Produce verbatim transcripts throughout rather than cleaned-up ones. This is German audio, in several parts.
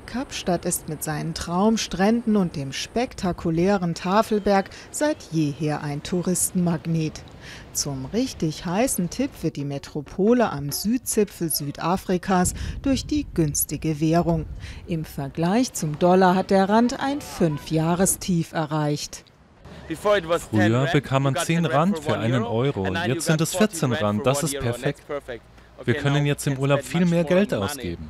Kapstadt ist mit seinen Traumstränden und dem spektakulären Tafelberg seit jeher ein Touristenmagnet. Zum richtig heißen Tipp wird die Metropole am Südzipfel Südafrikas durch die günstige Währung. Im Vergleich zum Dollar hat der Rand ein Fünfjahrestief erreicht. Früher bekam man zehn Rand für einen Euro, jetzt sind es vierzehn Rand, das ist perfekt. Wir können jetzt im Urlaub viel mehr Geld ausgeben.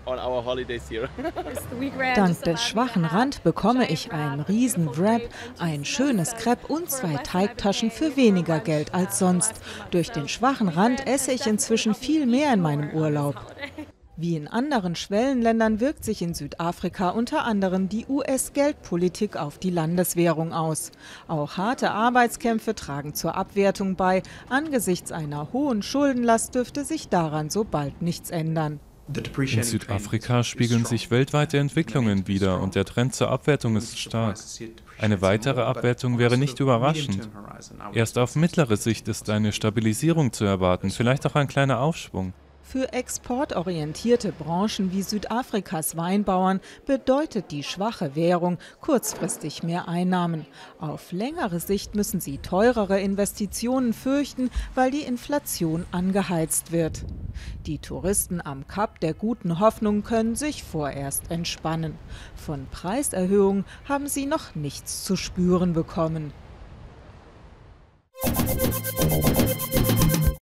Dank des schwachen Rand bekomme ich einen riesen Wrap, ein schönes Crepe und zwei Teigtaschen für weniger Geld als sonst. Durch den schwachen Rand esse ich inzwischen viel mehr in meinem Urlaub. Wie in anderen Schwellenländern wirkt sich in Südafrika unter anderem die U S-Geldpolitik auf die Landeswährung aus. Auch harte Arbeitskämpfe tragen zur Abwertung bei. Angesichts einer hohen Schuldenlast dürfte sich daran so bald nichts ändern. In Südafrika spiegeln sich weltweite Entwicklungen wider und der Trend zur Abwertung ist stark. Eine weitere Abwertung wäre nicht überraschend. Erst auf mittlere Sicht ist eine Stabilisierung zu erwarten, vielleicht auch ein kleiner Aufschwung. Für exportorientierte Branchen wie Südafrikas Weinbauern bedeutet die schwache Währung kurzfristig mehr Einnahmen. Auf längere Sicht müssen sie teurere Investitionen fürchten, weil die Inflation angeheizt wird. Die Touristen am Kap der Guten Hoffnung können sich vorerst entspannen. Von Preiserhöhungen haben sie noch nichts zu spüren bekommen.